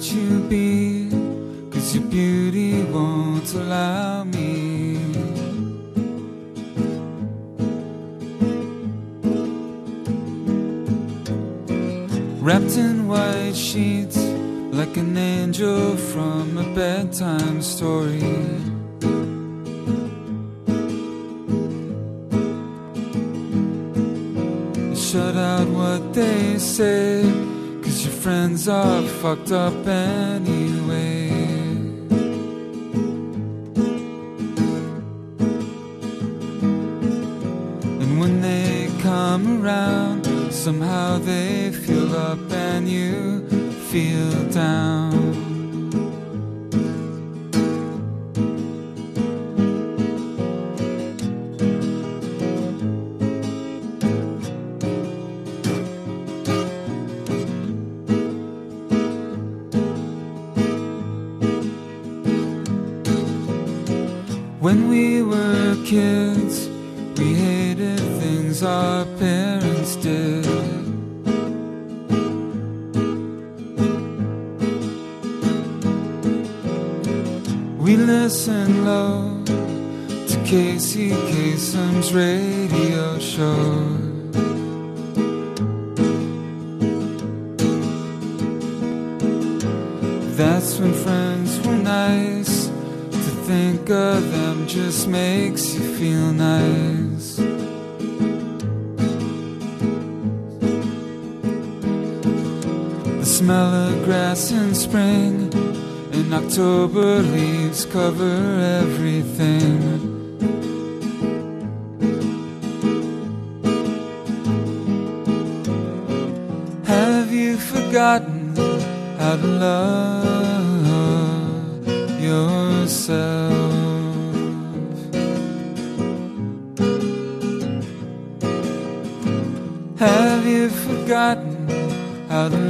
let you be, 'cause your beauty won't allow me. Wrapped in white sheets, like an angel from a bedtime story. Shut out what they say, 'cause your friends are fucked up anyway. And when they come around, somehow they feel up and you feel down. When we were kids, we hated things our parents did. We listened low to Casey Kasem's radio show. That's when friends were nice. Think of them just makes you feel nice. The smell of grass in spring, in October leaves cover everything. Have you forgotten how to love yourself? Have you forgotten how to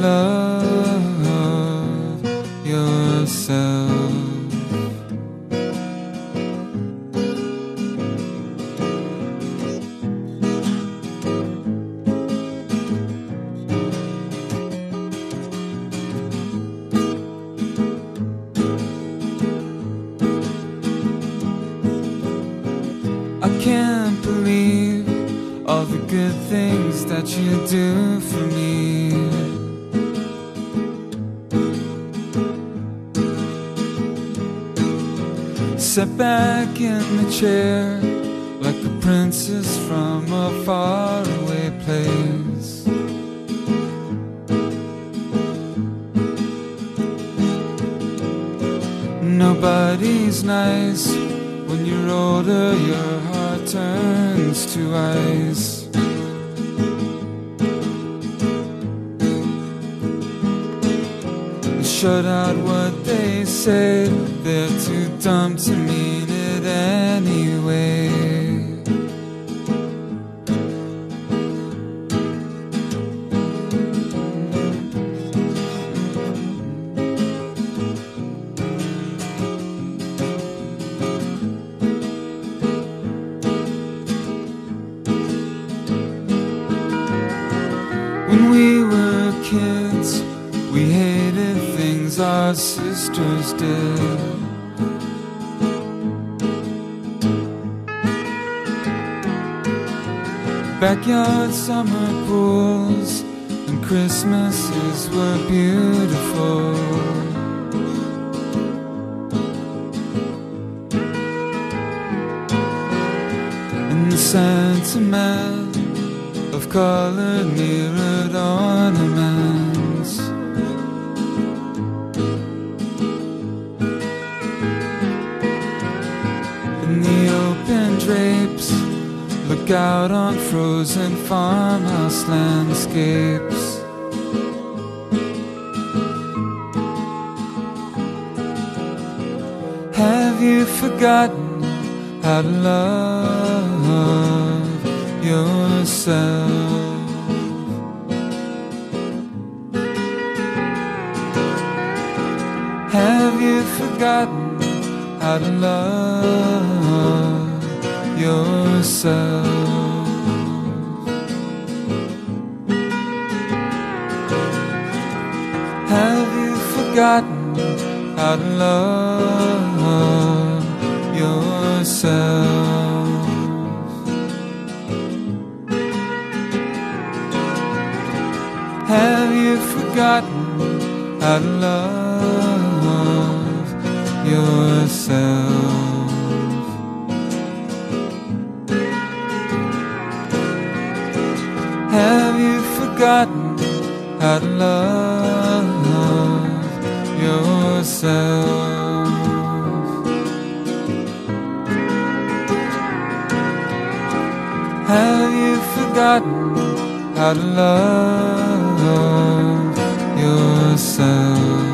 love yourself? I can't believe all the good things that you do for me. Sit back in the chair like a princess from a faraway place. Nobody's nice. When you're older, your heart turns to ice. Shut out what they say, they're too dumb to mean it anyway. When we were kids, we hated things our sisters did. Backyard summer pools and Christmases were beautiful. And the sentiment of colored mirrored ornaments. And the open drapes look out on frozen farmhouse landscapes. Have you forgotten how to love yourself? Have you forgotten how to love yourself? Have you forgotten forgotten how to love yourself? Have you forgotten how to love yourself? Have you forgotten how to love yourself? Have you forgotten how to love yourself?